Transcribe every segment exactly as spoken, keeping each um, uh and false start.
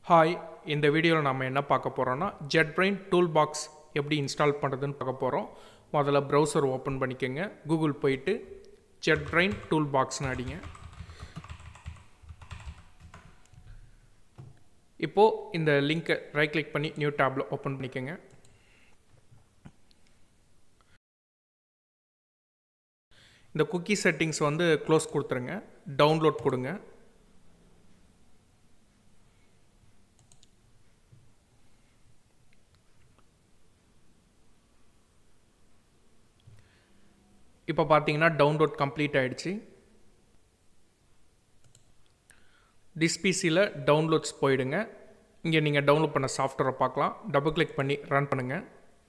Hi, இந்த வீடியோவில் நம்ம என்ன பார்க்க போகிறோம்னா Jetbrains Toolbox எப்படி இன்ஸ்டால் பண்ணுறதுன்னு பார்க்க போகிறோம். முதல்ல ப்ரௌசர் ஓப்பன் பண்ணிக்கோங்க. கூகுள் போயிட்டு Jetbrains Toolboxன்னு அடிங்க. இப்போது இந்த லிங்க்கை ரைட் கிளிக் பண்ணி நியூ டேப்பில் ஓப்பன் பண்ணிக்கோங்க. இந்த குக்கி செட்டிங்ஸ் வந்து க்ளோஸ் கொடுத்துருங்க. டவுன்லோட் கொடுங்க. இப்போ பார்த்தீங்கன்னா டவுன்லோட் கம்ப்ளீட் ஆகிடுச்சு. டிஸ்பிசியில் டவுன்லோட்ஸ் போயிடுங்க. இங்கே நீங்கள் டவுன்லோட் பண்ண சாஃப்ட்வேரை பார்க்கலாம். டபுள் கிளிக் பண்ணி ரன் பண்ணுங்கள்.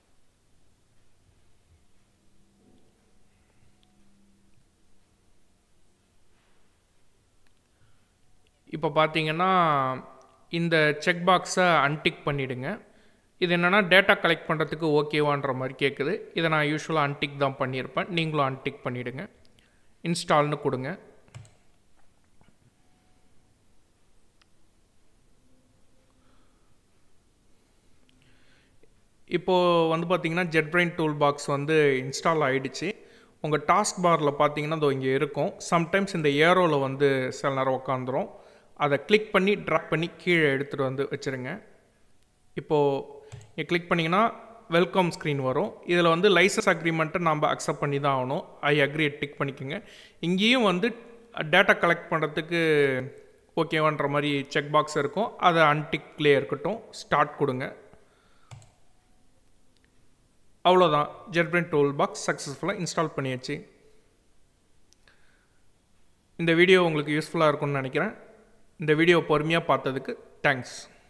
இப்போ பார்த்தீங்கன்னா இந்த செக் பாக்ஸை அன்டிக் பண்ணிவிடுங்க. இது என்னென்னா டேட்டா கலெக்ட் பண்ணுறதுக்கு ஓகேவான்ற மாதிரி கேட்குது. இதை நான் யூஸ்வலாக அன்டிக் தான் பண்ணியிருப்பேன். நீங்களும் அன்டிக் பண்ணிவிடுங்க. இன்ஸ்டால்னு கொடுங்க. இப்போது வந்து பார்த்தீங்கன்னா Jetbrains Toolbox வந்து இன்ஸ்டால் ஆகிடுச்சு. உங்கள் டாஸ்க் பாரில் பார்த்தீங்கன்னா இதோ இங்கே இருக்கும். சம்டைம்ஸ் இந்த ஏரோவில் வந்து சில நேரம் உட்காந்துரும். அதை கிளிக் பண்ணி ட்ராக் பண்ணி கீழே எடுத்துகிட்டு வந்து வச்சுருங்க. இப்போது இங்கே கிளிக் பண்ணிங்கன்னா வெல்கம் ஸ்க்ரீன் வரும். இதில் வந்து லைசன்ஸ் அக்ரிமெண்ட்டை நம்ம அக்செப்ட் பண்ணி தான் ஆகணும். ஐ அக்ரி டிக் பண்ணிக்கோங்க. இங்கேயும் வந்து டேட்டா கலெக்ட் பண்ணுறதுக்கு ஓகேவான்ற மாதிரி செக் பாக்ஸ் இருக்கும். அதை அன்டிக்லேயே இருக்கட்டும். ஸ்டார்ட் கொடுங்க. அவ்வளோதான். Jetbrains Toolbox சக்ஸஸ்ஃபுல்லாக இன்ஸ்டால் பண்ணியாச்சு. இந்த வீடியோ உங்களுக்கு யூஸ்ஃபுல்லாக இருக்கும்னு நினைக்கிறேன். இந்த வீடியோ பொறுமையாக பார்த்ததுக்கு தேங்க்ஸ்.